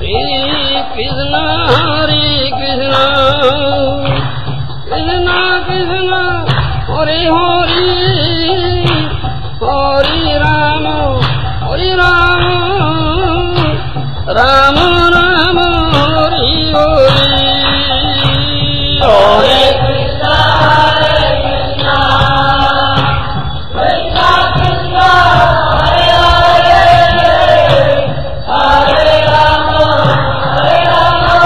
Krishna, Hare Krishna, Krishna Krishna, Hare Hare, Hare Rama, Hare Rama, Rama Rama, Hare Hare. Hare Krishna, Hare Krishna, Krishna Krishna, Hare Hare, Hare Rama, Hare Rama,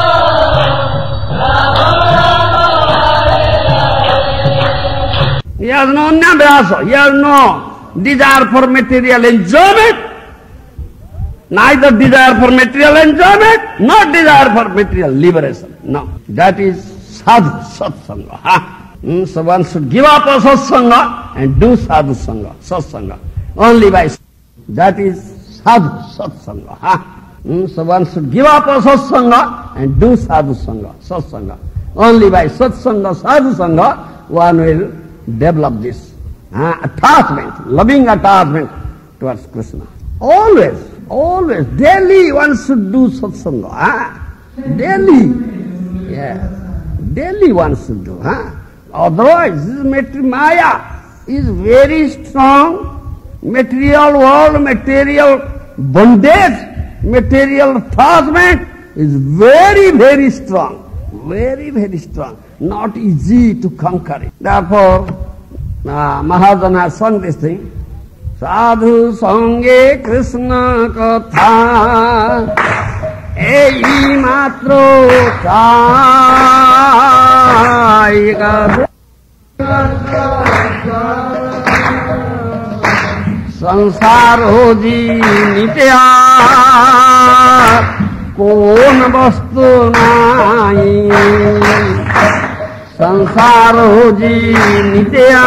Rama Rama, Hare Hare. He has no nabhyasa, he has no desire for material enjoyment, neither desire for material enjoyment, nor desire for material liberation. No, that is sadhu, satsanga. So one should give up a satsanga and do sadhu sanga, satsanga. Only by that is sadhu, satsanga. So one should give up a satsanga and do sadhu sanga, satsanga. Only by satsanga, sadhu sanga, one will develop this attachment, loving attachment towards Krishna. Always, always, daily one should do satsanga. Daily, yes, daily one should do. Otherwise, this Maya is very strong. Material world, material bondage, material attachment is very, very strong. Very, very strong. Not easy to conquer it. Therefore, Mahārāj has sung this thing. Sadhu sange Krishna katha ei matro chaiga sansar hoji nitya kon vastu nahi sansar hoji nitya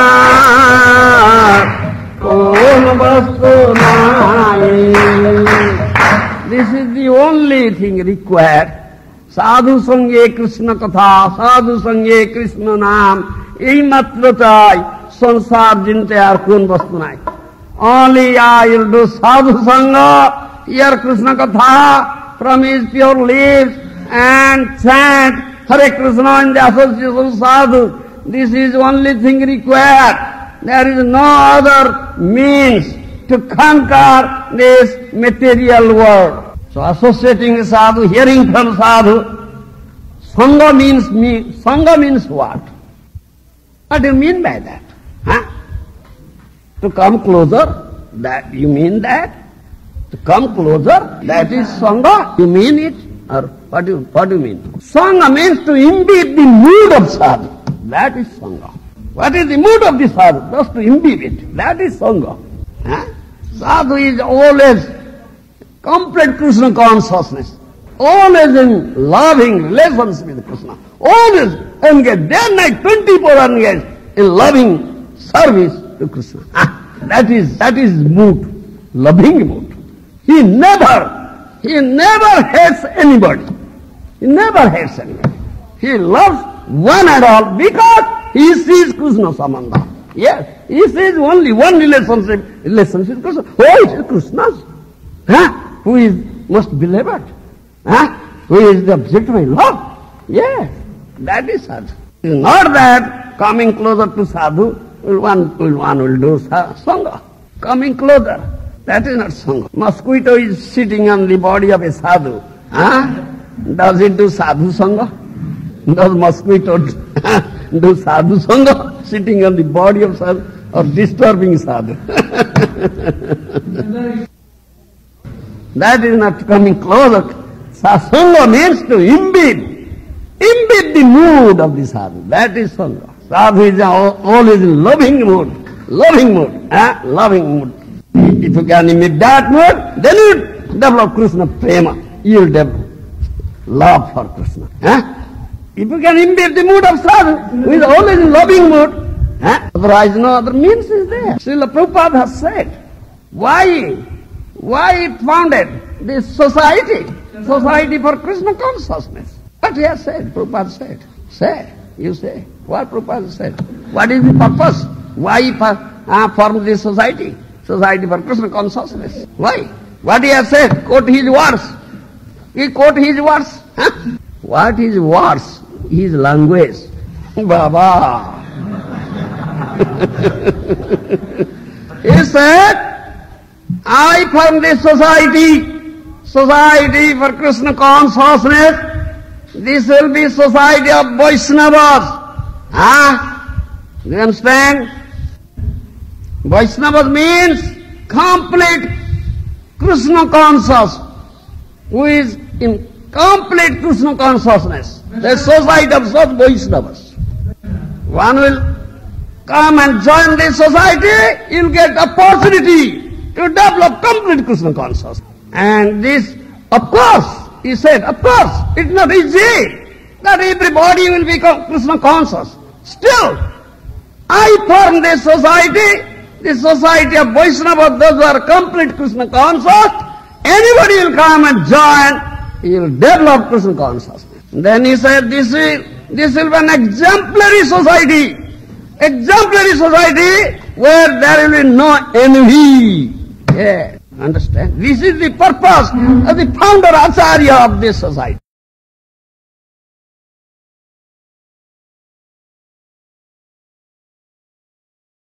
kon vastu nahi. This is the only thing required. Sadhu sange Krishna katha, sadhu sange Krishna naam, ei matra chai, sansar jinte ar kon vastu nahi. Only I will do sadhu sanga, hear Krishna katha from his pure lips and chant Hare Krishna in the association of sadhu. This is only thing required. There is no other means to conquer this material world. So associating with sadhu, hearing from sadhu, sanga means what? What do you mean by that? To come closer, that you mean that? To come closer, that is sanga? You mean it? Or what do you mean? Sanga means to imbibe the mood of sadhu. That is sanga. What is the mood of the sadhu? Just to imbibe it. That is sanga. Sadhu is always complete Krishna consciousness. Always in loving relations with Krishna. Always engaged, day and night, 24 engaged in loving service to Krishna. That is mood, loving mood. He never hates anybody. He never hates anybody. He loves one and all because he sees Krishna Samanda. Yes, he sees only one relationship with Krishna. Oh, it is Krishna's. Who is most beloved? Who is the object of my love? Yes, that is sadhu. It is not that coming closer to sadhu, one will do sanga. Coming closer, that is not sanga. Mosquito is sitting on the body of a sadhu. Does it do sadhu sanga? Does mosquito do sadhu sanga? Sitting on the body of sadhu or disturbing sadhu? That is not coming closer. Sanga means to imbibe the mood of the sadhu. That is sanga. Sadhu is always in loving mood. Loving mood. If you can imbibe that mood, then you develop Krishna prema. You will develop love for Krishna. If you can imbibe the mood of sadhu, who is always in loving mood, otherwise no other means is there. Srila Prabhupada has said, why it founded this society for Krishna consciousness. What he has said, Prabhupada said. Say, you say. What Prabhupada said. What is the purpose? Why he formed this society for Krishna consciousness? Why? What he has said, quote his words. He quote his words. Huh? What is words? His language. Baba. He said, I form this society for Krishna consciousness. This will be society of Vaishnavas. Do you understand? Vaishnavas means complete Krishna conscious, who is in complete Krishna consciousness. The society of such Vaishnavas. One will come and join this society, he will get opportunity to develop complete Krishna consciousness. And this, of course, he said, of course, it's not easy that everybody will become Krishna conscious. Still, I form this society of Vaishnava, those who are complete Krishna conscious. Anybody will come and join, he will develop Krishna consciousness. Then he said, this will be an exemplary society where there will be no envy. Yeah, understand? This is the purpose of the founder Acharya of this society.